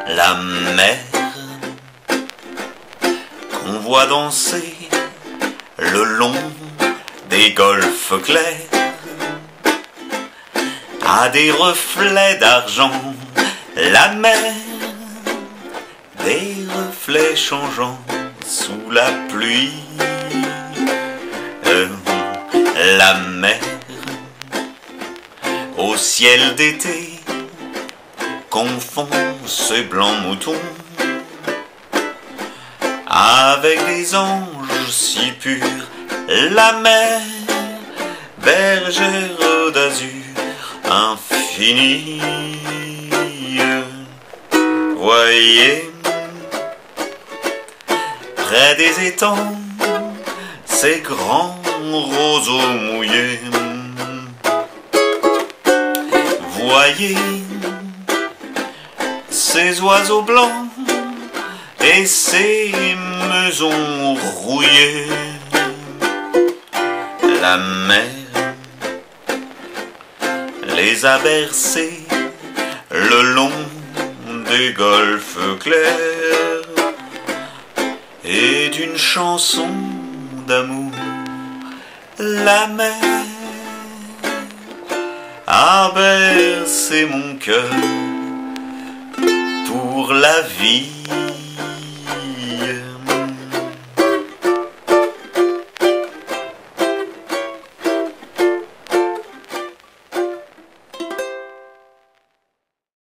La mer qu'on voit danser le long des golfes clairs a des reflets d'argent. La mer, des reflets changeants sous la pluie. La mer au ciel d'été confond ses blancs moutons avec des anges si purs. La mer, bergère d'azur infinie. Voyez, près des étangs, ces grands roseaux mouillés. Voyez ces oiseaux blancs et ces maisons rouillées. La mer les a bercés le long des golfes clairs et d'une chanson d'amour. La mer a bercé mon cœur pour la vie.